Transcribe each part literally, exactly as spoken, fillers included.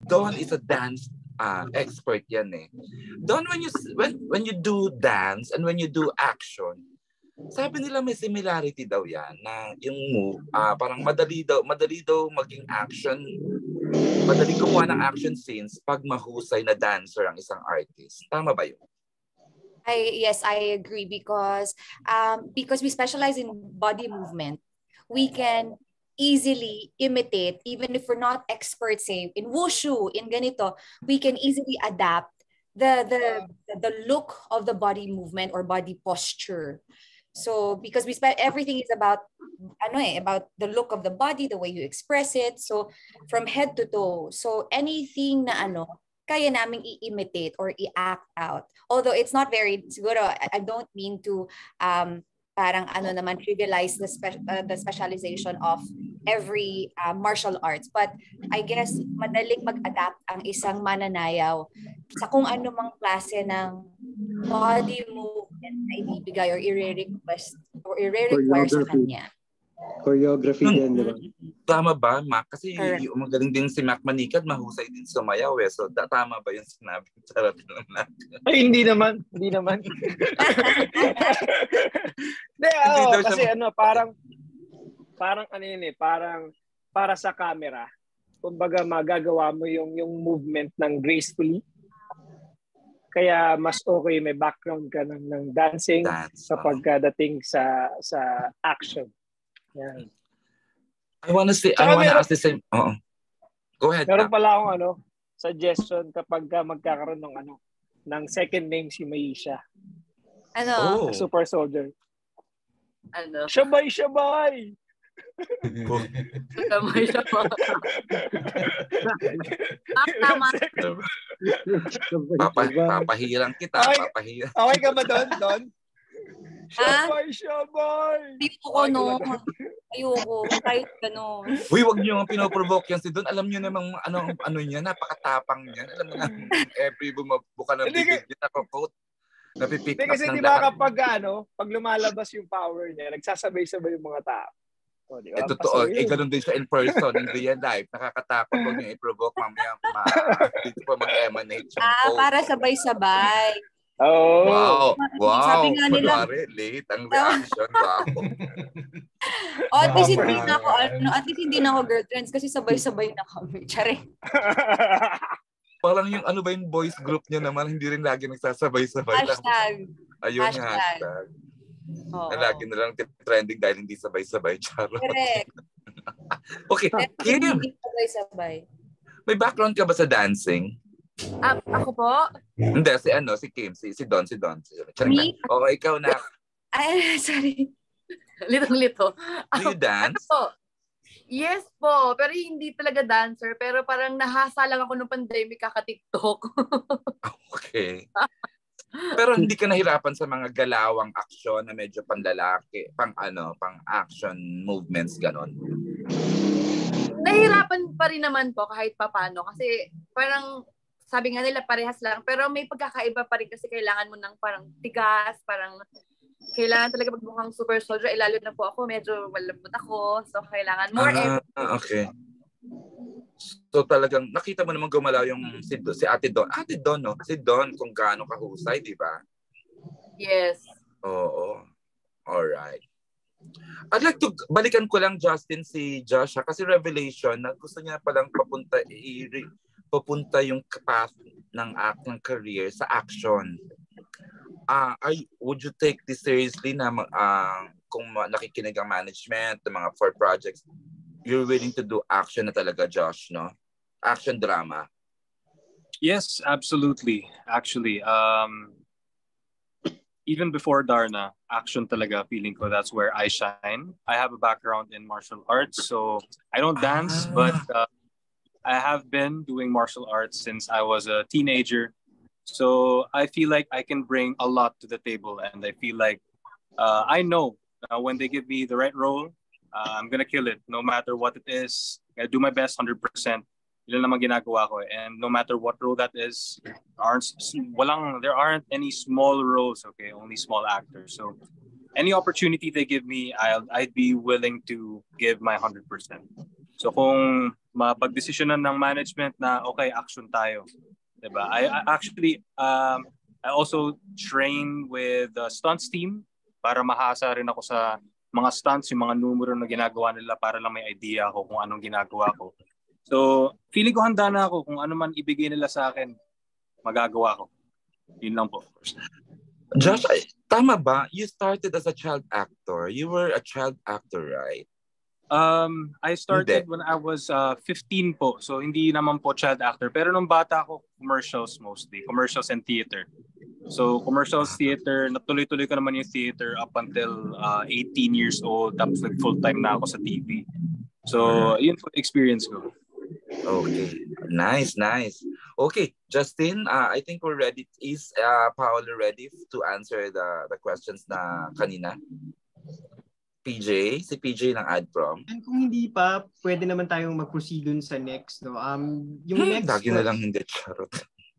Don is a dance uh, expert yan eh. Don, when you when when you do dance and when you do action, sabi nila may similarity daw yan na yung move, uh, parang madali daw, madali daw maging action, madali gumawa ng action scenes pag mahusay na dancer ang isang artist. Tama ba yun? I, yes, I agree because um, because we specialize in body movement, we can easily imitate, even if we're not experts, say in wushu, in ganito, we can easily adapt the the the look of the body movement or body posture. So because we spend everything is about ano eh, about the look of the body, the way you express it. So from head to toe. So anything na ano kaya naming i-imitate or i-act out. Although it's not very, siguro, I, I don't mean to um, parang ano naman, trivialize the, spe uh, the specialization of every uh, martial arts. But I guess madaling mag-adapt ang isang mananayaw sa kung ano mang klase ng body movement na ibibigay or i-request or i-require sa kanya. Choreography din, di ba? Tama ba, Mac? Kasi yung magaling din si Mac Manikad, mahusay din sumayaw eh. So, da, tama ba yung sinabi? Charot lang natin. Ay, hindi naman. Hindi naman. Hindi, oh, kasi siya... ano, parang, parang ano yun eh, parang para sa camera, kumbaga magagawa mo yung, yung movement ng gracefully. Kaya mas okay, may background ka ng, ng dancing That's kapag dating sa, sa action. Yeah. I wanna say, I wanna meron, ask the same. Uh-oh. Go ahead. Meron pala akong ano, suggestion kapag ka magkakaroon ng ano, ng second name si Maisha. Ano? Oh. Super Soldier. Ano? Shabay, shabay! Shabay, shabay. Tama. Papa, papahirang kita. Okay, papahirang. Okay ka ba doon? Doon? Shabay, shabay! Ayoko, no. Ayoko. Kahit gano'n. Uy, wag niyo nga pinoprovoke yan si Don. Alam niyo namang ano, ano niya, napakatapang niya. Alam mo na, every bumabuka ng bibig niya, nakakot. Napipick up ng lahat. Kasi di ba kapag ano, pag lumalabas yung power niya, nagsasabay-sabay yung mga tao. Oh, diba? Eh, totoo. Eh, ganun din siya in person, in real life. Nakakatakot. Huwag niyo i-provoke, mamaya. Dito pa mag-emanate yung Ah, code. Para sabay-sabay. Oh. Wow. Wow. Sabi nga nila, Kunwari, late ang reaction. Wow. O, at least hindi na ako, ano, at least hindi na ako girlfriends kasi sabay-sabay na kami. Tsare. Parang yung ano ba yung boys group niya naman, hindi rin lagi nagsasabay-sabay. Hashtag. Ayun, hashtag. hashtag. Oh, na lagi na lang trending dahil hindi sabay-sabay. Charot. Correct. Okay, Kim. Hindi sabay-sabay. May background ka ba sa dancing? Um, ako po? Hindi, si ano, si Kim, si, si Don, si Don. Si Me? Oo, ikaw na. Ay, sorry. Litong-lito. Do you dance? Ano po? Yes po, pero hindi talaga dancer. Pero parang nahasa lang ako nung pandemic kaka-TikTok. Okay. Pero hindi ka nahirapan sa mga galawang aksyon na medyo panlalaki, pang ano, pang action movements, ganon? Nahirapan pa rin naman po kahit papano. Kasi parang sabi nga nila parehas lang. Pero may pagkakaiba pa rin kasi kailangan mo ng parang tigas, parang kailangan talaga magmukhang super soldier. Eh, lalo na po ako, medyo malambot ako. So, kailangan more ah, effort. Okay. So, talagang nakita mo naman gumalaw yung si, si Ate Don. Ate Don, no? Si Don kung gaano kahusay, di ba? Yes. Oo. Alright. I'd like to, balikan ko lang, Justin, si Joshua. Kasi Revelation, na gusto niya palang papunta, i- papunta yung path ng act ng career sa action. Ah, uh, would you take this seriously na uh, kung nakikinig ang management ng mga four projects, you're willing to do action na talaga, Josh, no? Action drama. Yes, absolutely. Actually, um, even before Darna, action talaga, feeling ko that's where I shine. I have a background in martial arts, so I don't dance, ah. but uh, I have been doing martial arts since I was a teenager. So I feel like I can bring a lot to the table, and I feel like uh, I know uh, when they give me the right role, uh, I'm gonna kill it, no matter what it is. I do my best, one hundred percent. Yun naman ginagawa ko, and no matter what role that is, aren't walang there aren't any small roles, okay, only small actors. So any opportunity they give me, I'll I'd be willing to give my one hundred percent. So kung mapagdesisyonan ng management na okay, action tayo. Diba? I, I actually um, I also train with the stunts team para mahasa rin ako sa mga stunts, yung mga numero na ginagawa nila para lang may idea ako kung anong ginagawa ko. So, feeling ko handa na ako kung ano man ibigay nila sa akin, magagawa ko. Yun lang po. Josh, tama ba? You started as a child actor. You were a child actor, right? Um, I started Hindi. when I was uh, fifteen po. So, hindi naman po child actor. Pero nung bata ako, commercials mostly. Commercials and theater. So, commercials, theater, natuloy-tuloy ko naman yung theater up until uh, eighteen years old. Tapos nag-full-time na ako sa T V. So, yun po experience ko. Okay. Nice, nice. Okay, Justin, uh, I think we're ready. Is uh, Paolo ready to answer the, the questions na kanina? P J, si P J ng AdProm. And kung hindi pa, pwede naman tayong mag-proceed dun sa next. No? Um, yung Hmm, next lagi na lang hindi, charot.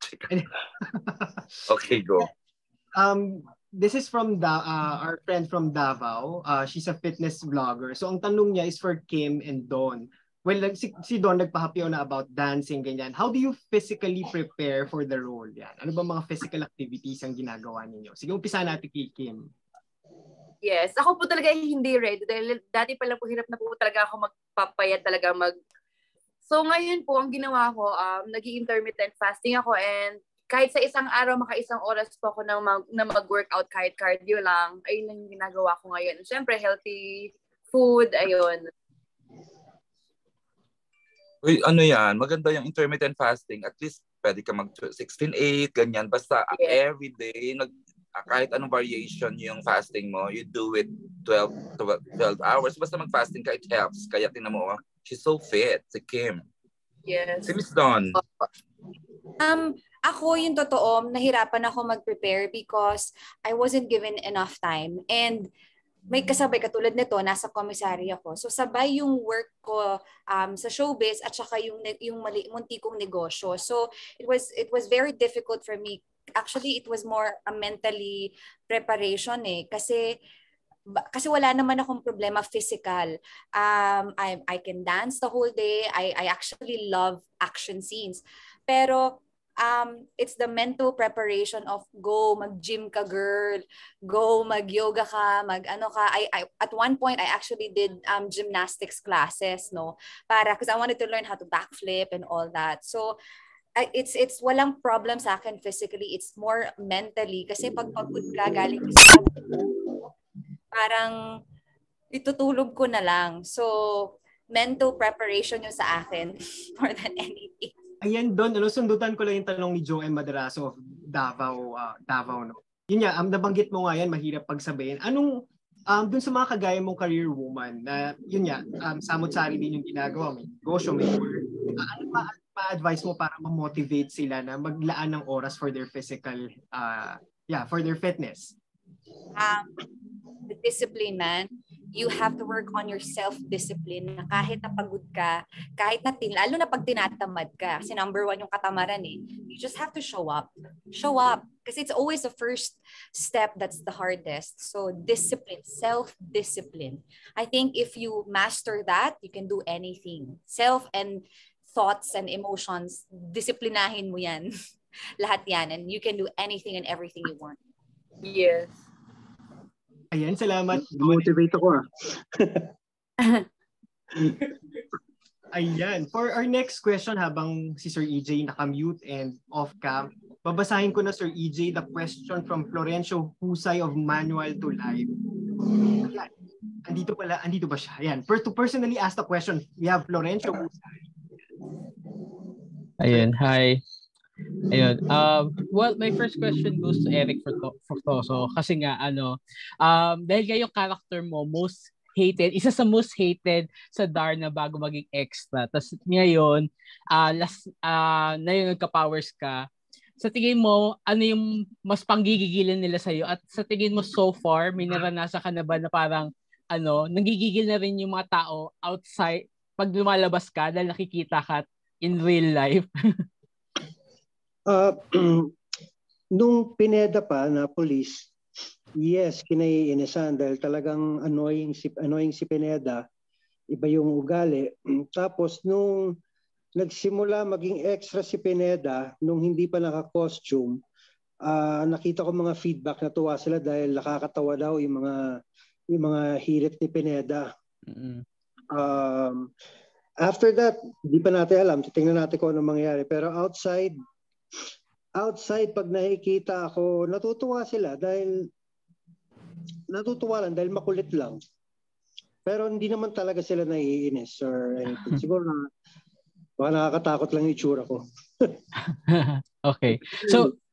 Okay, go. Um, this is from da- uh, our friend from Davao. Uh, she's a fitness vlogger. So ang tanong niya is for Kim and Don. Well, si, si Don nagpahapyaw na about dancing, ganyan. How do you physically prepare for the role? Yan? Ano ba mga physical activities ang ginagawa ninyo? Sige, umpisa natin kay Kim. Yes, ako po talaga hindi ready. Dahil dati pa lang po hirap na po talaga ako magpapayat talaga mag... So ngayon po, ang ginawa ko, um, nag-intermittent fasting ako and kahit sa isang araw, maka-isang oras po ako na, mag, na mag-workout kahit cardio lang. Ayun lang yung ginagawa ko ngayon. Siyempre, healthy food, ayun. Uy, ano yan? Maganda yung intermittent fasting. At least pwede ka mag sixteen eight, ganyan. Basta Yeah. every day, nag, kahit anong variation yung fasting mo, you do it twelve, twelve hours. Basta mag-fasting ka, it helps. Kaya tingnan mo, oh, she's so fit, si Kim. Yes. Si Miss Dawn. Um, ako yung totoo, nahirapan ako mag-prepare because I wasn't given enough time. And may kasabay katulad nito, nasa commissary ako. So sabay yung work ko um, sa showbiz at saka yung yung mali, munti kong negosyo. So it was it was very difficult for me. Actually, it was more a mentally preparation eh kasi kasi wala naman akong problema physical. Um I I can dance the whole day. I I actually love action scenes. Pero Um, it's the mental preparation of go mag-gym ka girl, go mag-yoga ka, mag-ano ka. I, I at one point I actually did um gymnastics classes, no, para because I wanted to learn how to backflip and all that. So I, it's it's walang problem sa akin physically, it's more mentally kasi pag pagod ka galing sa parang itutulog ko na lang. So mental preparation yung sa akin more than anything. Ayan, Don, ano, sundutan ko lang yung tanong ni Joem Madrazo of Davao, uh, Davao, no? Yun nga, um, nabanggit mo nga yan, mahirap pagsabihin. Anong, um, dun sa mga kagaya mong career woman, na yun nga, um, samot-sari din yung ginagawa, may negosyo, may work, uh, ano pa, pa-advise mo para ma-motivate sila na maglaan ng oras for their physical, uh, yeah, for their fitness? Um, the discipline, man. You have to work on your self-discipline na kahit napagod ka, kahit na tin, lalo na pag tinatamad ka, kasi number one yung katamaran eh, you just have to show up. Show up. Kasi it's always the first step that's the hardest. So discipline, self-discipline. I think if you master that, you can do anything. Self and thoughts and emotions, disiplinahin mo yan. Lahat yan. And you can do anything and everything you want. Yes. Ayan, salamat. Motivate ako ah. Ayan. For our next question, habang si Sir E J nakamute and off-cam, babasahin ko na Sir E J the question from Florencio Husay of Manual to Life. Ayan. Andito pala, andito ba siya? Ayan. Per to personally ask the question, we have Florencio Husay. Ayun, hi. Ayun. Um, well, my first question goes to Eric Fortoso kasi nga ano, um, dahil kayong character mo most hated, isa sa most hated sa Darna bago maging extra. Tapos ngayon, uh, last, uh, na yung nagka-powers ka, sa tingin mo, ano yung mas panggigigilan nila sa'yo? At sa tingin mo so far, may naranasan ka na ba na parang ano, nanggigigil na rin yung mga tao outside pag lumalabas ka dahil nakikita ka in real life? Uh, nung pineda pa na police, yes, kinaiinisan dahil talagang annoying si, annoying si Pineda. iba yung ugali. Tapos nung nagsimula maging extra si Pineda, nung hindi pa naka-costume, uh, nakita ko mga feedback na tuwa sila dahil nakakatawa daw yung mga yung mga hirit ni Pineda. Mm-hmm. Um, after that, hindi pa natin alam. Titingnan natin kung ano mangyayari. Pero outside, outside pag nakikita ako, natutuwa sila dahil natutuwa lang dahil makulit lang. Pero hindi naman talaga sila naiinis or anything. Siguro na baka nakakatakot lang yung itsura ko. Okay. So,